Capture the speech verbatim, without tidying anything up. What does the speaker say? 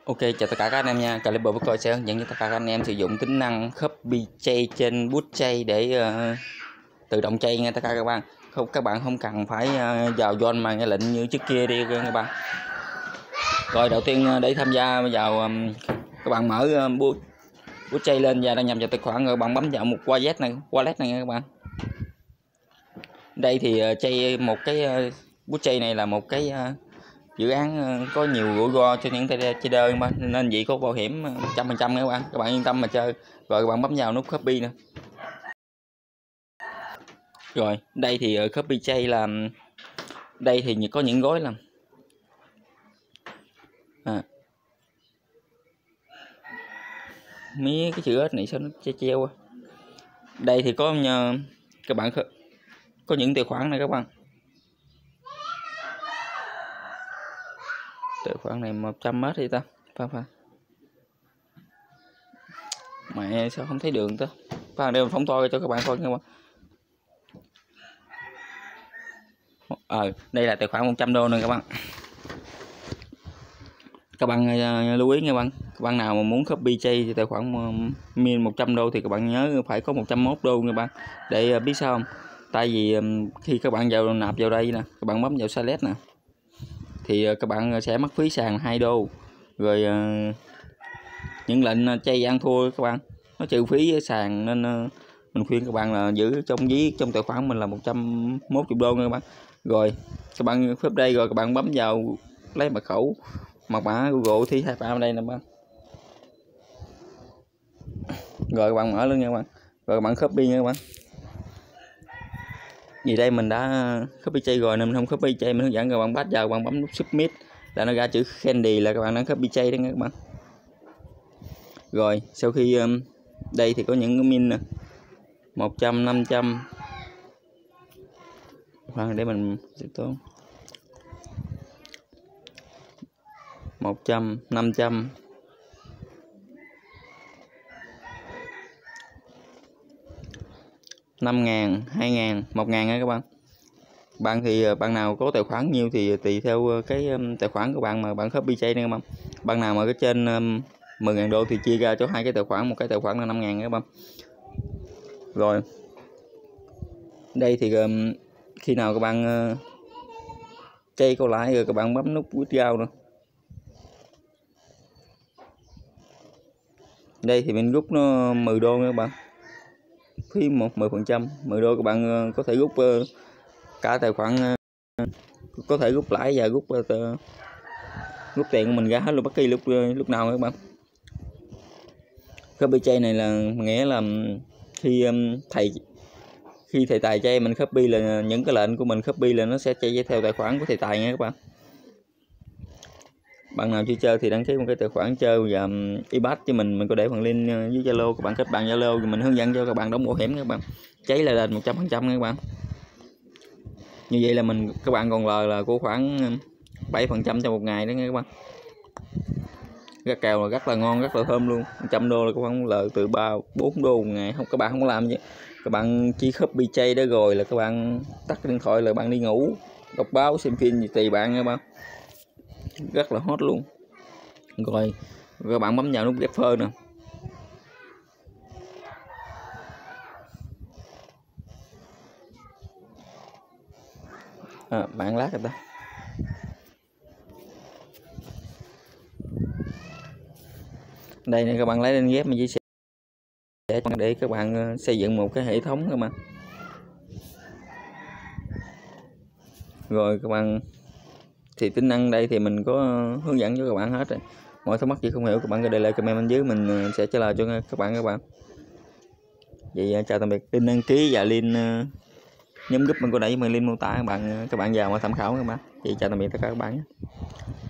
Ok, chào tất cả các anh em nha. Clip của tôi sẽ hướng dẫn cho tất cả các anh em sử dụng tính năng copy chay trên bút chay để uh, tự động chay nha tất cả các bạn. Không, các bạn không cần phải uh, vào John mà nghe lệnh như trước kia đi các bạn. Rồi đầu tiên uh, để tham gia vào um, các bạn mở uh, bút bút chay lên và đăng nhập vào tài khoản, rồi bạn bấm vào một wallet này, wallet này nha các bạn. Đây thì uh, chay một cái uh, bút chay này là một cái uh, dự án có nhiều rủi ro cho những trader mà, nên vậy có bảo hiểm một trăm phần trăm các bạn các bạn yên tâm mà chơi. Rồi các bạn bấm vào nút copy nè. Rồi đây thì copy chay là đây thì có những gói là à, mấy cái chữ ếch này sao nó treo treo à. Đây thì có các bạn có những tài khoản này các bạn. Tài khoản này một trăm mét đi ta. Pha pha. Mẹ sao không thấy đường ta. Pha đây mình phóng to cho các bạn coi nha các bạn. Ờ, đây là tài khoản một trăm đô nè các bạn. Các bạn uh, lưu ý nha các bạn. Các bạn nào mà muốn copy chay thì tài khoản min một trăm đô thì các bạn nhớ phải có một trăm mốt đô nha các bạn. Để uh, biết sao không? Tại vì um, khi các bạn vào nạp vào đây nè, các bạn bấm vào select nè, thì uh, các bạn sẽ mất phí sàn hai đô. Rồi uh, những lệnh chay ăn thua các bạn nó trừ phí sàn, nên uh, mình khuyên các bạn là giữ trong ví trong tài khoản mình là một trăm mốt mươi đô nha các bạn. Rồi các bạn phép đây, rồi các bạn bấm vào lấy mật khẩu mật mã Google thì hai ba đây nè bạn. Rồi các bạn mở lên nha các bạn. Rồi các bạn copy nha các bạn. Vì đây mình đã copy chay rồi nên mình không copy chay, mình hướng dẫn các bạn bắt vào, các bạn bấm nút submit là nó ra chữ Candy là các bạn đã copy chay đó nha các bạn. Rồi sau khi um, đây thì có những cái min nè, một trăm, năm trăm. Khoan để mình sẽ tốn một trăm, năm trăm, năm ngàn, hai ngàn, một ngàn nha các bạn. Bạn thì bạn nào có tài khoản nhiêu thì tùy theo cái tài khoản của bạn mà bạn copy chay nha các bạn. Bạn nào mà cái trên um, mười ngàn đô thì chia ra cho hai cái tài khoản, một cái tài khoản là năm ngàn các bạn. Rồi đây thì um, khi nào các bạn uh, chay câu lại rồi các bạn bấm nút withdraw nữa. Đây thì mình rút nó mười đô nha các bạn, phí một mười phần trăm. Mười đô các bạn uh, có thể rút uh, cả tài khoản, uh, có thể rút lãi và rút uh, rút tiền của mình ra hết luôn bất kỳ lúc uh, lúc nào các bạn. Copy chay này là nghĩa là khi um, thầy khi thầy tài chay mình copy là những cái lệnh của mình copy là nó sẽ chay theo tài khoản của thầy tài nha các bạn. Bạn nào chưa chơi thì đăng ký một cái tài khoản chơi và um, iPad cho mình mình có để phần link dưới Zalo, các bạn kết bạn Zalo thì mình hướng dẫn cho các bạn đóng bảo hiểm các bạn, cháy là đền một trăm phần trăm các bạn. Như vậy là mình các bạn còn lời là của khoảng bảy phần trăm cho một ngày đó nha các bạn. Cái kèo là rất là ngon, rất là thơm luôn. một trăm đô là các bạn lời từ ba bốn đô một ngày. Không, các bạn không có làm gì, các bạn chỉ copy chay đó rồi là các bạn tắt cái điện thoại là bạn đi ngủ, đọc báo, xem phim gì tùy bạn nha các bạn. Rất là hot luôn. Rồi các bạn bấm vào nút refer nè. À, bạn lát rồi ta. Đây này, các bạn lấy lên ghép mình chia sẻ để các bạn xây dựng một cái hệ thống các bạn. Rồi các bạn thì tính năng đây thì mình có hướng dẫn cho các bạn hết rồi. Mọi thắc mắc gì không hiểu các bạn có để lại comment bên dưới, mình sẽ trả lời cho các bạn các bạn. Vậy chào tạm biệt. Link đăng ký và link nhóm group mình có để mình link mô tả các bạn các bạn vào mà tham khảo các bạn. Vậy chào tạm biệt tất cả các bạn nhé.